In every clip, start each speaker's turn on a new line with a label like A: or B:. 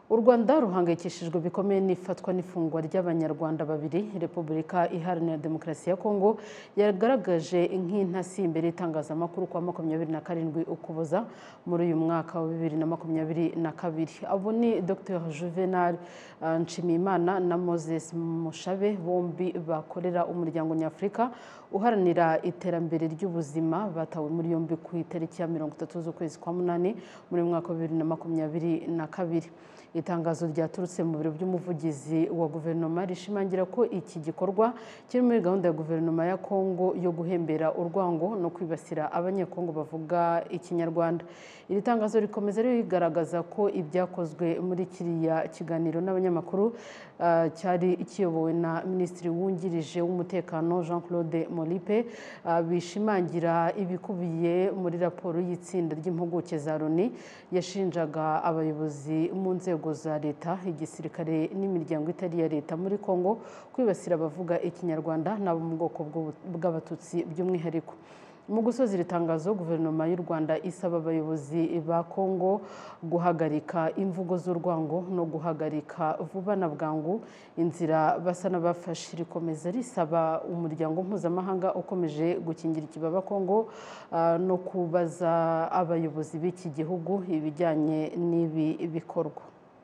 A: U Rwanda ruhangayikishijwe bikomeye n'ifatwa n'ifungwa ry'abanyarwanda babiri. Repubulika Iharanira Demokarasi ya Kongo yagaragaje nk'intasi imbere y'itangazamakuru kwa 27 Ukuboza muri uyu mwaka wa 2022. Abo ni Dr Juvenal Nshimiyimana na Moses Mushabe, bombi bakorera umuryango nyafurika uharanira iterambere ry'ubuzima, batawe muri yombi ku itariki ya 30 z'ukwezi kwa munani muri mwaka wa 2022. Itangazo ryaturutse mu biro by'umuvugizi wa guverinoma rishimangira ko iki gikorwa kiri muri gahunda ya guverinoma ya Kongo yo guhembera urwango no kwibasira abanyekongo bavuga ikinyarwanda. Iri tangazo rikomeza rigaragaza ko ibyakozwe muri kiriya kiganiro n'abanyamakuru cyari kiyobowe na Minisitiri wungirije w'umutekano Jean-Claude Molipe, bishimangira ibikubiye muri raporo y'itsinda ry'impuguke za Loni yashinjaga abayobozi mu nzego za leta, igisirikare n'imiryango itari ya leta muri Kongo kwibasira abavuga ikinyarwanda n'abo mu bwoko bw'abatutsi by'umwihariko. Mu gusoza iri tangazo, guverinoma y'u Rwanda isaba abayobozi ba Kongo guhagarika imvugo z'urwango no guhagarika vuba na bwangu inzira basa n'abafashe. Rikomeza risaba umuryango mpuzamahanga ukomeje gukingira ikibaba Kongo no kubaza abayobozi b'iki gihugu ibijyanye n'ibi bikorwa.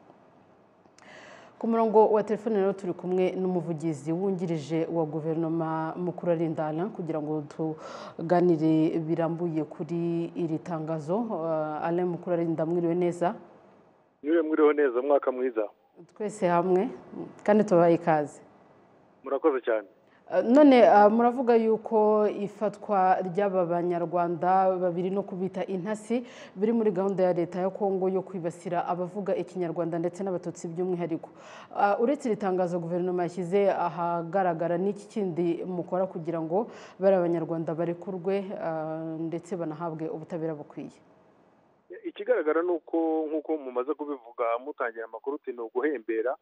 A: Ku murongo wa telefone rero turi kumwe n'umuvugizi wungirije wa guverinoma Mukurarinda Alain kugira ngo tuganire birambuye kuri iri tangazo. Alain Mukurarinda, mwiriwe neza?
B: Mwiriwe neza, mwaka mwiza.
A: Twese hamwe kandi tubaye ikaze.
B: Murakoze cyane.
A: None muravuga yuko ifatwa ry'aba banyarwanda babiri no kubita intasi biri muri gahunda ya leta ya Kongo yo kwibasira abavuga ikinyarwanda ndetse n'abatutsi by'umwihariko. Uretse iri tangazo guverinoma yashyize ahagaragara, n'iki kindi mukora kugira ngo bari abanyarwanda barekurwe ndetse banahabwe ubutabera bukwiye?
B: Ikigaragara nuko nkuko mumaze kubivuga mutangira amakuru uti no guhembera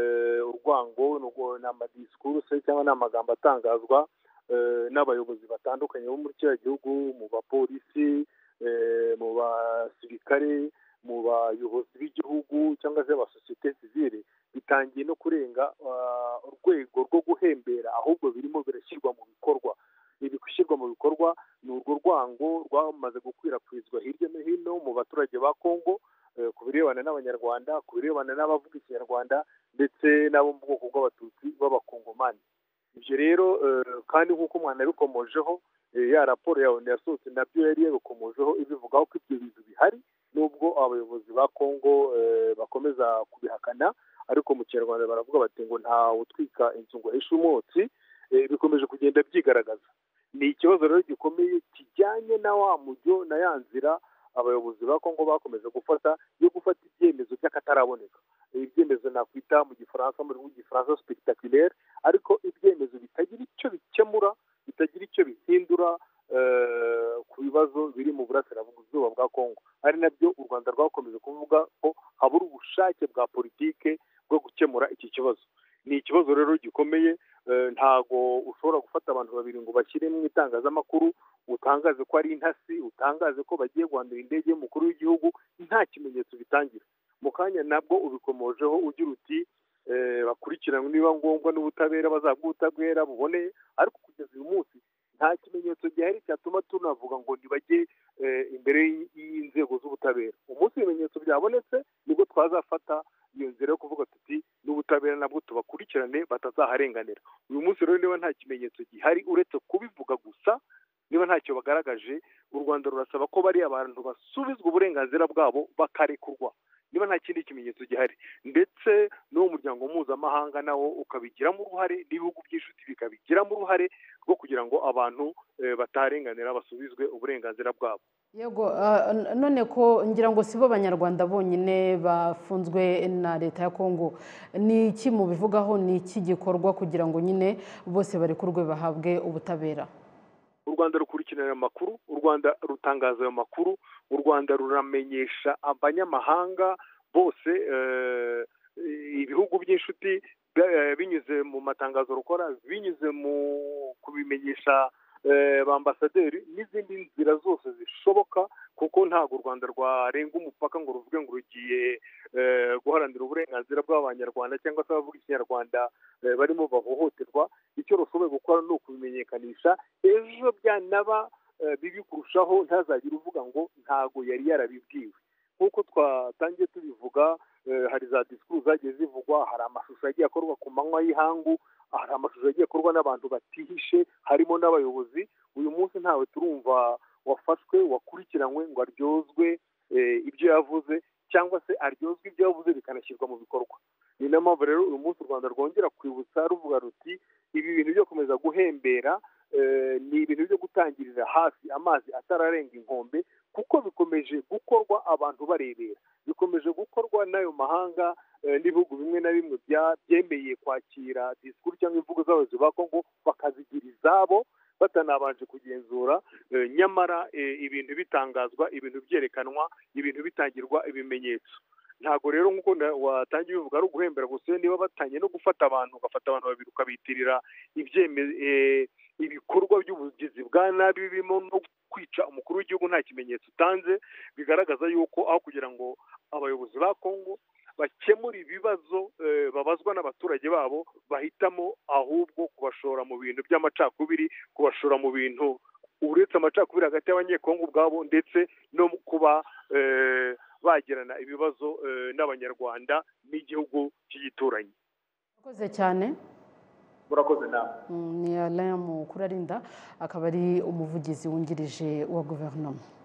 B: urwango n'amadisikuru cyangwa n'amagambo atangazwa n'abayobozi batandukanye bo muri kiriya gihugu, mu bapolisi, mu basirikare, mu bayobozi b'igihugu cyangwa se abasosiyete sivile, bitangiye no kurenga urwego rwo guhembera, ahubwo birimo birashyirwa mu bikorwa. Ibi gushyirwa mu bikorwa ni urwo rwango rwamaze gukwirakwizwa hirya no hino mu baturage ba Kongo, ku birebana n'abanyarwanda, ku birebana n'abavuga ikinyarwanda ndetse n'abo mu bwoko bw'abatutsi b'abakongomani. Ibyo rero kandi nk'uko umwana yabikomojeho, ya raporo yawe yasohotse nabyo yari yabikomojeho ibivugaho ko ibyo bintu bihari, nubwo abayobozi ba Kongo bakomeza kubihakana, ariko mu kinyarwanda baravuga bati ngo nta utwika inzu ngo ahishe umwotsi. Bikomeje kugenda byigaragaza. Ni ikibazo rero gikomeye kijyanye na wa mujyo na ya nzira abayobozi ba Kongo bakomeje gufata yo gufata ibyemezo by'akataraboneka. Ibyemezo nakwita mu gifaransa spectaculaire, ariko ibyemezo bitagira icyo bikemura, bitagira icyo bihindura ku bibazo biri mu burasirazuba bwa Kongo. Ari nabyo u Rwanda rwakomeje kuvuga ko habura ubushake bwa politike bwo gukemura iki kibazo. Ni ikibazo rero gikomeye. Ntago ushobora gufata abantu babiri ngo bashyire mu itangazamakuru utangaze ko ari intasi, utangaze ko bagiye guhandura indege y'umukuru w'igihugu nta kimenyetso bitangira. Mu kanya nabwo ubikomojeho ugira uti bakurikiranwe niba ngombwa n'ubutabera, bazaguha ubutabera buboneye, ariko kugeza uyu munsi nta kimenyetso gihari cyatuma tunavuga ngo ntibajye imbere y'inzego z'ubutabera. Umunsi ibimenyetso byabonetse nibwo twazafata iyo nzira yo kuvuga tuti n'ubutabera nabwo tubakurikirane batazaharenganira. Uyu munsi rero niba nta kimenyetso gihari uretse kubivuga gusa, niba ntacyo bagaragaje, u Rwanda rurasaba ko bari abantu basubizwa uburenganzira bwabo bakarekurwa niba nta kindi kimenyetso gihari, ndetse n'uwo muryango mpuzamahanga nawo ukabigiramo uruhare, n'ibihugu by'inshuti bikabigiramo uruhare rwo kugira ngo abantu batarenganira basubizwe uburenganzira bwabo.
A: Yego, none ko ngira ngo sibo abanyarwanda bonyine bafunzwe na leta ya Kongo, ni iki mubivugaho? Ni iki gikorwa kugira ngo nyine bose barekurwe bahabwe ubutabera?
B: U Rwanda rukurikirana amakuru, u Rwanda rutangaza ayo makuru, u Rwanda ruramenyesha abanyamahanga bose, ibihugu by'inshuti binyuze mu matangazo rukora, binyuze mu kubimenyesha ba ambasaderi n'izindi nzira zose zishoboka, kuko ntabwo u Rwanda rwarenga umupaka ngo ruvuge ngo rugiye guharanira uburenganzira uburenganzira bw'abanyarwanda cyangwa se abavuga ikinyarwanda barimo bahohoterwa. Icyo rushoboye gukora ni ukubimenyekanisha, ejo byanaba bibi kurushaho ntazagire uvuga ngo ntago yari yarabibwiwe. Nk'uko twatangiye tubivuga, hari za disikuru zagiye zivugwa, hari amashusho yagiye akorwa ku manywa y'ihangu, hari amashusho yagiye akorwa n'abantu batihishe harimo n'abayobozi. Uyu munsi ntawe turumva wafashwe wakurikiranywe ngo aryozwe ibyo yavuze, cyangwa se aryozwe ibyo yavuze bikanashyirwa mu bikorwa. Ni nayo mpamvu rero uyu munsi u Rwanda rwongera kwibutsa ruvuga ruti ibi bintu byo gukomeza guhembera ni ibintu byo gutangirira hafi amazi atararenga inkombe, kuko bikomeje gukorwa abantu barebera, bikomeje gukorwa n'ayo mahanga n'ibihugu bimwe na bimwe byemeye kwakira disikuru cyangwa imvugo z'abayobozi ba Kongo bakazigira izabo batanabanje kugenzura, nyamara ibintu bitangazwa, ibintu byerekanwa, ibintu bitangirwa ibimenyetso. Ntabwo rero nk'uko watangiye bivuga ari uguhembera gusa, niba batanye no gufata abantu, ugafata abantu babiri ukabitirira ibikorwa by'ubugizi bwa nabi birimo no kwica umukuru w'igihugu nta kimenyetso utanze, bigaragaza yuko aho kugira ngo abayobozi ba Kongo bakemura ibibazo babazwa n'abaturage babo, bahitamo ahubwo kubashora mu bintu by'amacakubiri, kubashora mu bintu uretse amacakubiri hagati y'abanyekongo ubwabo, ndetse no kuba bagirana ibibazo n'abanyarwanda n'igihugu cy'igituranyi.
A: Murakoze cyane.
B: Murakoze nawe.
A: Ni Alain Mukurarinda, akaba ari umuvugizi wungirije wa guverinoma.